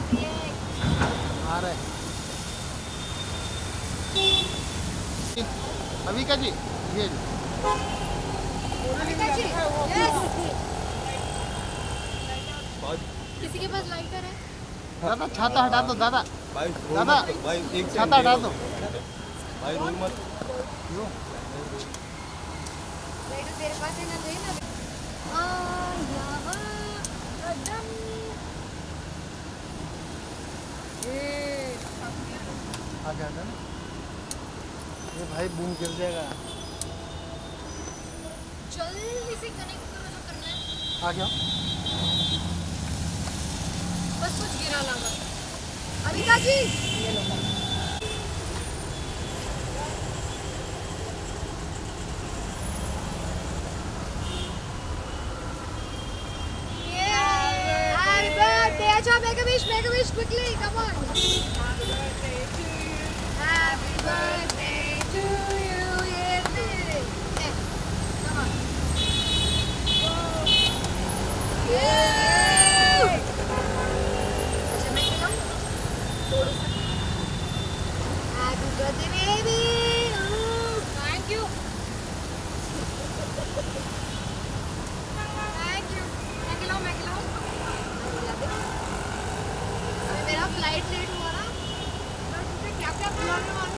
आ रहे अविका जी, ये अविका जी, यस। किसी के पास लाइटर है? दादा छाता हटा दो दादा। भाई दादा भाई एक छाता हटा दो भाई रोल मत। लाइटर तेरे पास है ना, दे ना। आ गया ना ये भाई बूम गिर जाएगा। जल्दी से कनेक्ट करो जो करना है। आ गया बस कुछ गिरा लगा। अविका जी, ये लो। Happy birthday! अच्छा, make a wish quickly. Come on. Happy birthday to you. Happy birthday to you. Yeah. Come on. Yeah. अच्छा, मैं खिलाऊं? थोड़ा सा। Happy birthday, baby. Thank you. Thank you. मैं खिलाऊं? मेरा फ्लाइट लेट हुआ ना, मैं तुझे क्या क्या खिलाने वाली